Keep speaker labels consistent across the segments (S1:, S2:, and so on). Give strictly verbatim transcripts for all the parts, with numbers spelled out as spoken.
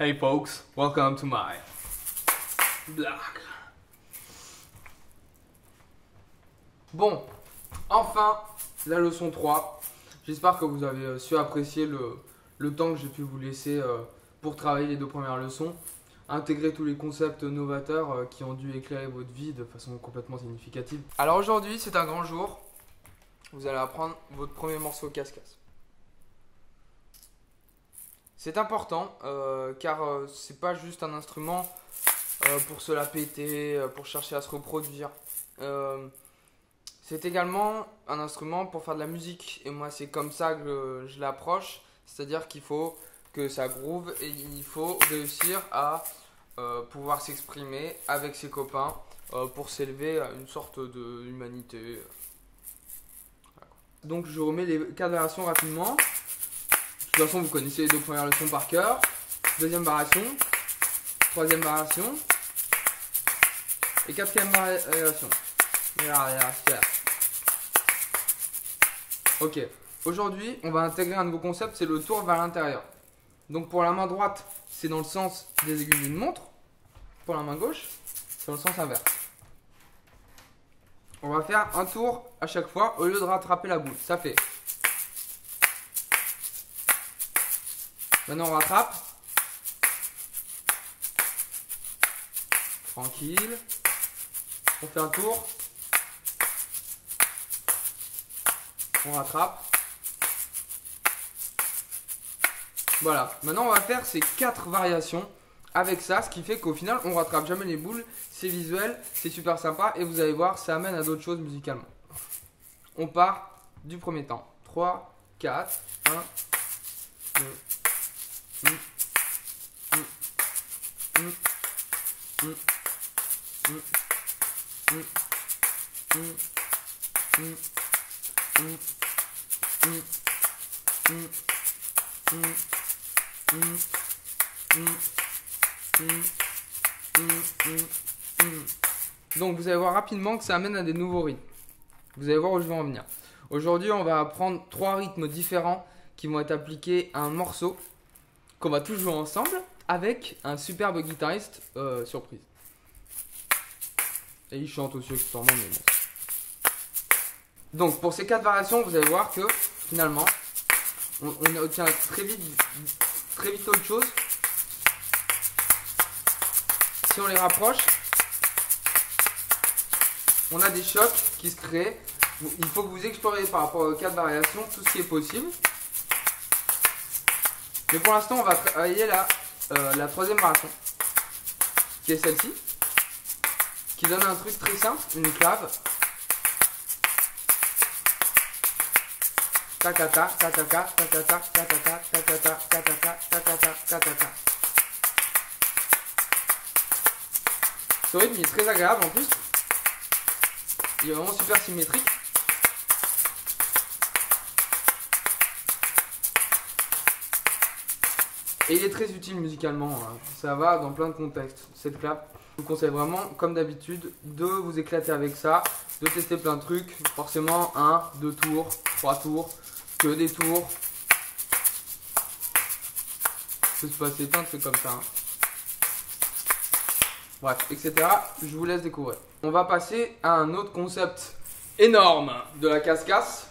S1: Hey folks, welcome to my blog. Bon, enfin, la leçon trois. J'espère que vous avez su apprécier le, le temps que j'ai pu vous laisser euh, pour travailler les deux premières leçons. Intégrer tous les concepts novateurs euh, qui ont dû éclairer votre vie de façon complètement significative. Alors aujourd'hui, c'est un grand jour. Vous allez apprendre votre premier morceau casse-casse. C'est important euh, car euh, c'est pas juste un instrument euh, pour se la péter, euh, pour chercher à se reproduire. Euh, c'est également un instrument pour faire de la musique et moi c'est comme ça que je, je l'approche. C'est-à-dire qu'il faut que ça groove et il faut réussir à euh, pouvoir s'exprimer avec ses copains euh, pour s'élever à une sorte d'humanité. Voilà. Donc je remets les quatre variations rapidement. De toute façon, vous connaissez les deux premières leçons par cœur. Deuxième variation, troisième variation et quatrième variation. Ok, aujourd'hui, on va intégrer un nouveau concept, c'est le tour vers l'intérieur. Donc pour la main droite, c'est dans le sens des aiguilles d'une montre. Pour la main gauche, c'est dans le sens inverse. On va faire un tour à chaque fois au lieu de rattraper la boule. Ça fait... Maintenant on rattrape. Tranquille. On fait un tour. On rattrape. Voilà. Maintenant on va faire ces quatre variations avec ça. Ce qui fait qu'au final on rattrape jamais les boules. C'est visuel, c'est super sympa. Et vous allez voir, ça amène à d'autres choses musicalement. On part du premier temps. trois, quatre, un, deux. Mm. Mm. Mm. Mm. Mm. Mm. Mm. Mm. Mm. Donc vous allez voir rapidement que ça amène à des nouveaux rythmes. Vous allez voir où je vais en venir. Aujourd'hui on va apprendre trois rythmes différents qui vont être appliqués à un morceau qu'on va tous jouer ensemble avec un superbe guitariste euh, surprise. Et il chante aussi accessoirement, mais bon. Donc pour ces quatre variations, vous allez voir que finalement, on, on obtient très vite, très vite autre chose. Si on les rapproche, on a des chocs qui se créent. Il faut que vous exploriez par rapport aux quatre variations tout ce qui est possible. Mais pour l'instant, on va travailler la, euh, la troisième variation, qui est celle-ci, qui donne un truc très simple, une clave. Ta-ta-ta, ta-ta-ta, ta-ta-ta, ta-ta-ta, ta-ta-ta, ta-ta-ta, ta-ta-ta, ta-ta-ta. Ce rythme il est très agréable en plus. Il est vraiment super symétrique. Et il est très utile musicalement, ça va dans plein de contextes, cette clave. Je vous conseille vraiment, comme d'habitude, de vous éclater avec ça, de tester plein de trucs. Forcément, un, deux tours, trois tours, que des tours. Ça peut se passer plein de trucs comme ça. Hein. Bref, et cetera. Je vous laisse découvrir. On va passer à un autre concept énorme de la casse-casse.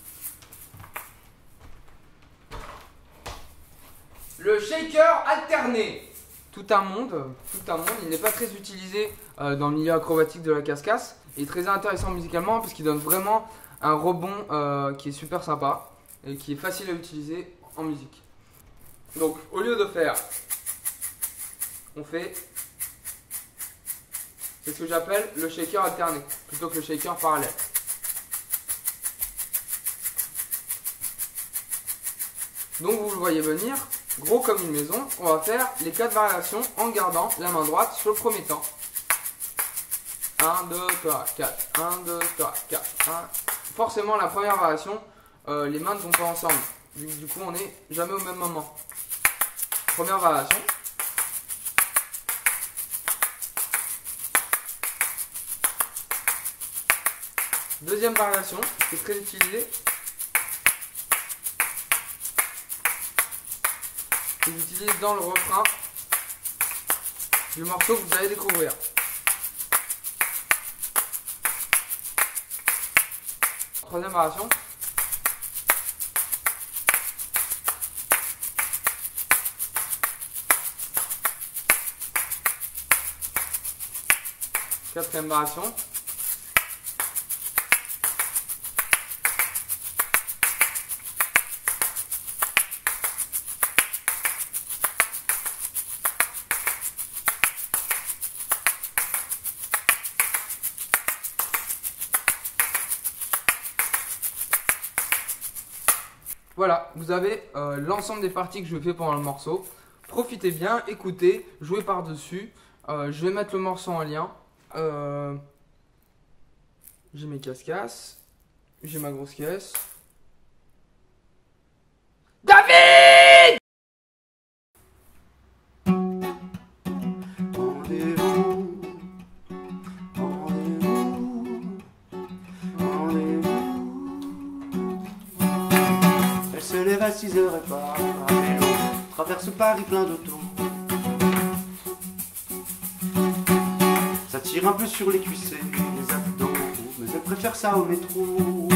S1: Le shaker alterné. Tout un monde, tout un monde, il n'est pas très utilisé euh, dans le milieu acrobatique de la casse-casse. Il est très intéressant musicalement parce qu'il donne vraiment un rebond euh, qui est super sympa et qui est facile à utiliser en musique. Donc au lieu de faire, on fait, c'est ce que j'appelle le shaker alterné plutôt que le shaker parallèle. Donc vous le voyez venir. Gros comme une maison, on va faire les quatre variations en gardant la main droite sur le premier temps. un, deux, trois, quatre. un, deux, trois, quatre. un. Forcément, la première variation, euh, les mains ne vont pas ensemble. Du, du coup, on n'est jamais au même moment. Première variation. Deuxième variation, qui est très utilisée. que j'utilise dans le refrain du morceau que vous allez découvrir. Troisième variation. Quatrième variation. Voilà, vous avez euh, l'ensemble des parties que je fais pendant le morceau. Profitez bien, écoutez, jouez par-dessus. Euh, je vais mettre le morceau en lien. Euh, j'ai mes casse-casse. J'ai ma grosse caisse. David!
S2: Rendez-vous, rendez-vous, rendez-vous. Elle se lève à six heures et part à vélo, traverse Paris plein d'auto. Ça tire un peu sur les cuissées, les abdos, mais elle préfère ça au métro.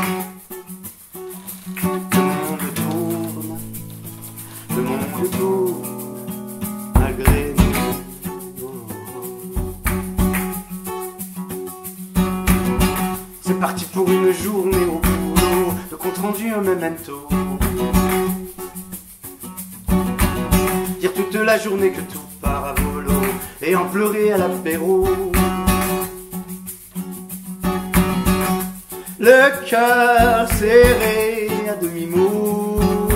S2: Le monde tourne, le monde tourne, malgré nous. C'est parti pour une journée au boulot, le compte rendu un memento. Dire toute la journée que tout part à volo et en pleurer à l'apéro. Le cœur serré à demi-mot.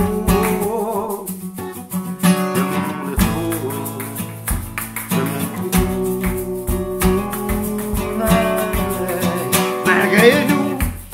S2: Le monde tourne, le monde tourne, malgré nous.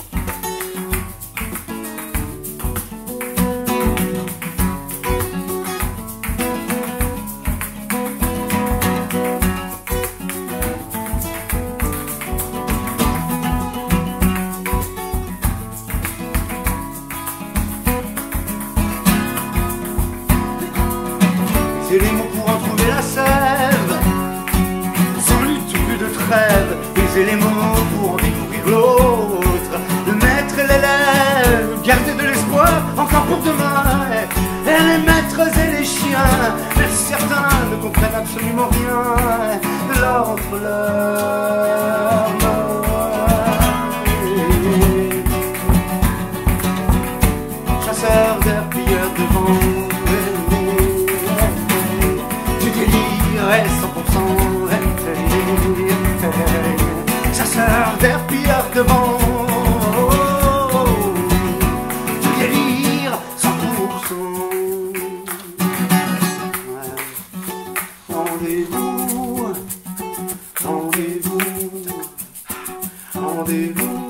S2: C'est les mots pour en trouver la sève, sans lutte plus de trêve. Baiser les mots pour en découvrir l'autre, le maître et l'élève, garder de l'espoir encore pour demain. Et les maîtres et les chiens, mais certains ne comprennent absolument rien de l'entre leur chasseurs d'air, pilleurs de vent. cent pour cent chasseur d'air, pilleur de vent. Du délire cent pour cent. Rendez-vous, rendez-vous, rendez-vous.